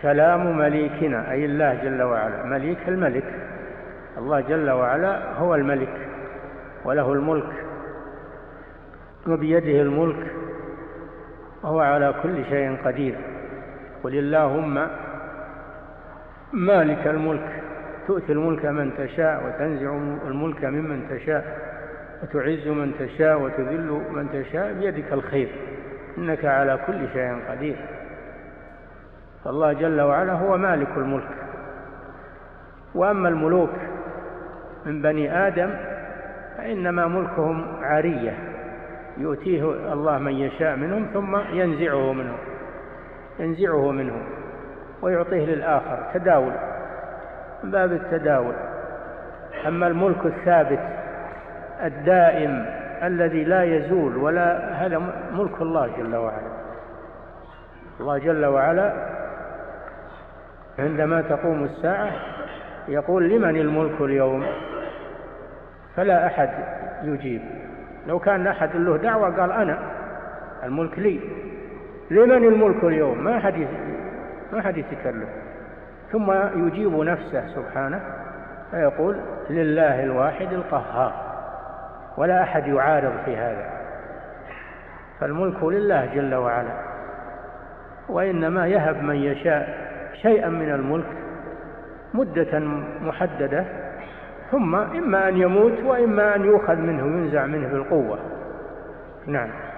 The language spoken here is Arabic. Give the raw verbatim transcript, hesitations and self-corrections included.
كلام مليكنا أي الله جل وعلا، مليك الملك، الله جل وعلا هو الملك وله الملك وبيده الملك وهو على كل شيء قدير. قل اللهم مالك الملك تؤتي الملك من تشاء وتنزع الملك ممن تشاء وتعز من تشاء وتذل من تشاء بيدك الخير إنك على كل شيء قدير. فالله جل وعلا هو مالك الملك. وأما الملوك من بني آدم فإنما ملكهم عارية يؤتيه الله من يشاء منهم ثم ينزعه منه ينزعه منه ويعطيه للآخر، تداول من باب التداول. أما الملك الثابت الدائم الذي لا يزول ولا هذا ملك الله جل وعلا. الله جل وعلا عندما تقوم الساعة يقول لمن الملك اليوم، فلا أحد يجيب. لو كان أحد له دعوة قال أنا الملك لي، لمن الملك اليوم ما أحد ما أحد يتكلم، ثم يجيب نفسه سبحانه فيقول لله الواحد القهار، ولا أحد يعارض في هذا. فالملك لله جل وعلا، وإنما يهب من يشاء شيئا من الملك مدة محددة ثم إما أن يموت وإما أن يؤخذ منه ينزع منه بالقوة. نعم.